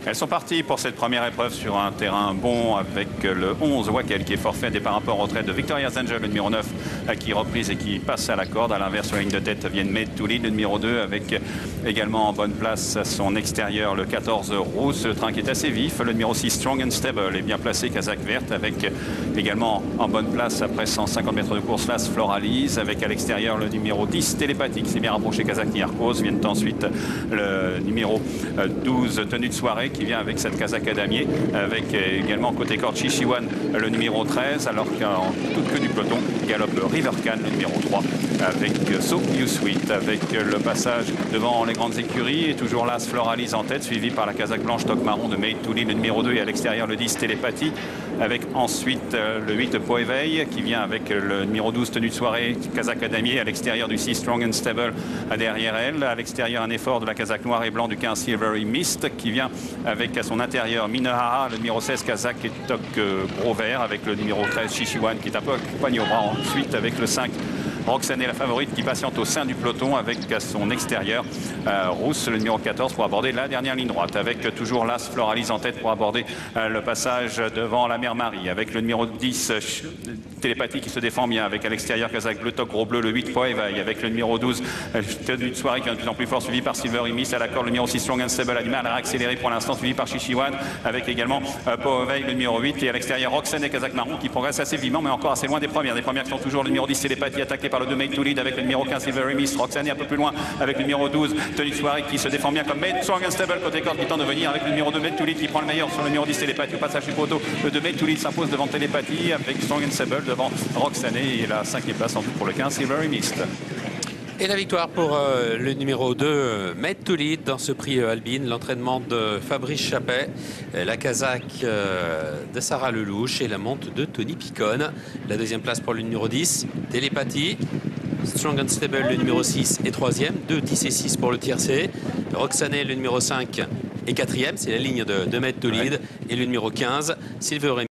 Elles sont parties pour cette première épreuve sur un terrain bon avec le 11 Wackel qui est forfait, départ un peu en retraite de Victoria's Angel, le numéro 9 qui est reprise et qui passe à la corde. À l'inverse, sur la ligne de tête viennent Made to Lead, le numéro 2 avec également en bonne place à son extérieur le 14 Rousse, le train qui est assez vif. Le numéro 6 Strong and Stable est bien placé, Kazakh Verte avec également en bonne place après 150 mètres de course Las Floralise avec à l'extérieur le numéro 10 Télépathique, c'est bien rapproché, Kazakh Niarkos. Viennent ensuite le numéro 12 Tenue de soirée qui vient avec cette Kazakh à damier, avec également côté corde Shishiwan le numéro 13, alors qu'en toute queue du peloton galope River Can le numéro 3 avec So You Sweet, avec le passage devant les grandes écuries et toujours Las Floralise en tête, suivi par la Kazakh blanche Toc Marron de Made to Lead le numéro 2 et à l'extérieur le 10 Télépathie, avec ensuite le 8 Poéveil qui vient avec le numéro 12 Tenue de soirée Kazakh à damier, à l'extérieur du 6 Strong and Stable derrière elle, à l'extérieur un effort de la Kazakh noir et blanc du 15 Silvery Mist qui vient avec à son intérieur Minehara, le numéro 16 Kazakh et Toc Gros Vert avec le numéro 13 Shishiwan qui est un peu accompagné au bras, ensuite avec le 5 Roxane est la favorite qui patiente au sein du peloton avec à son extérieur Rousse, le numéro 14 pour aborder la dernière ligne droite, avec toujours Las Floralise en tête pour aborder le passage devant la Mère Marie, avec le numéro 10 Télépathie qui se défend bien, avec à l'extérieur Kazakh Bleu Toc Gros Bleu, le 8 Poéveil, avec le numéro 12 Tenue de soirée qui est de plus en plus fort, suivi par Silver Miss à l'accord, le numéro 6 Strong and Stable a du mal à accélérer pour l'instant, suivi par Shishiwan, avec également Poéveil le numéro 8 et à l'extérieur Roxane et Kazakh Marron qui progresse assez vivement mais encore assez loin des premières. Des premières qui sont toujours le numéro 10 Télépathie attaqué par le 2 Made to Lead avec le numéro 15 Silver Miss, Roxane un peu plus loin avec le numéro 12 Tenue de soirée qui se défend bien comme Made Strong and Stable côté corde qui tente de venir avec le numéro 2 Made to Lead qui prend le meilleur sur le numéro 10 Télépathie au passage du poteau. Le 2 Made to Lead s'impose devant Télépathie avec Strong and Stable devant Roxane et la 5e place en tout pour le 15 Silver Mist. Et la victoire pour le numéro 2, Made to Lead, dans ce prix Albin. L'entraînement de Fabrice Chappet, la Kazakh de Sarah Lelouch et la monte de Tony Picon. La 2e place pour le numéro 10, Télépathie. Strong and Stable, le numéro 6 et 3e. 2, 10 et 6 pour le tiercé. Roxane, le numéro 5 et 4e. C'est la ligne de Made to Lead. Et le numéro 15, Silver